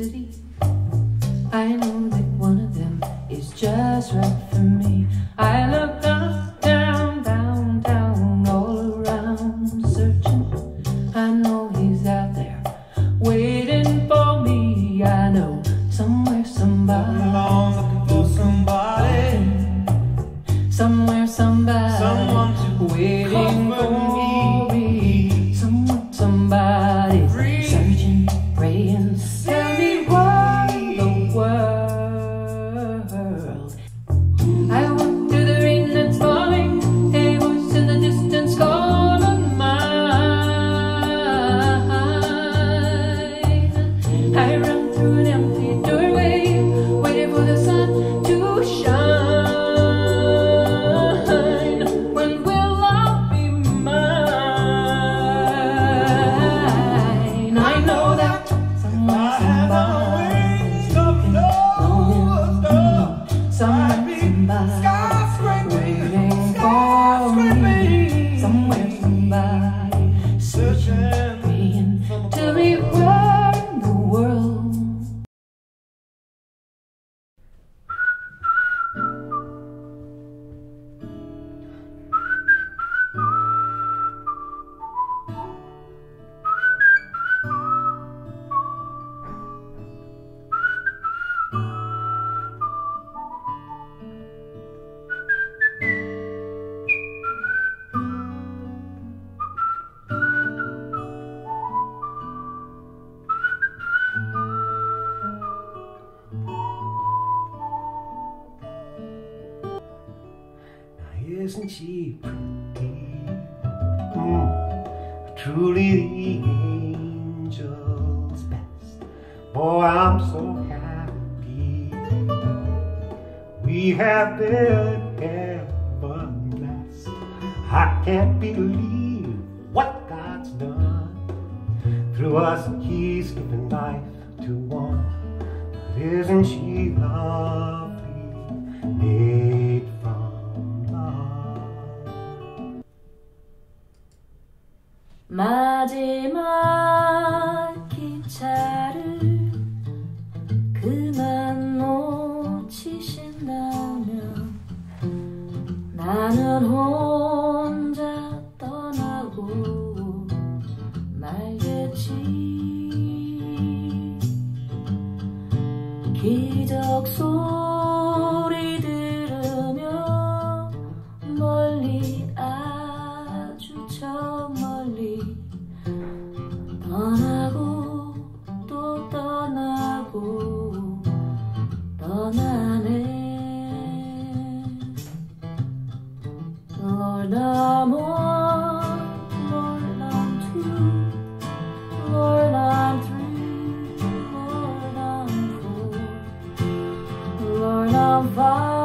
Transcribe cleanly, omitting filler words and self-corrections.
city. I know that one of them is just right for me. I look up, down, down, down, all around searching. I know he's out there waiting for me. I know somewhere somebody, looking for somebody, somewhere somebody, someone to waiting for me. Someone, somebody, free, searching, praying. Tell me what the world. I walk through the rain that's falling. A voice in the distance calling mine. I run through an empty doorway, waiting for the sun to shine. When will I be mine? I know that somewhere somebody's looking, somebody waiting for me. Somewhere somebody searching, praying to be where in the world. Isn't she pretty? Truly the angel's best. Boy, I'm so happy. We have been heaven blessed. I can't believe what God's done. Through us, He's given life to one. But isn't she lovely? Made from 마지막 기차를 그만 놓치신다면 나는 혼자 떠나고 말겠지. 기적 소리 들으며 멀리 아주 저 멀리 떠나고 또 떠나고 떠나네. Lord, I'm one, Lord, I'm two, Lord, I'm three, Lord, I'm four, Lord, I'm five.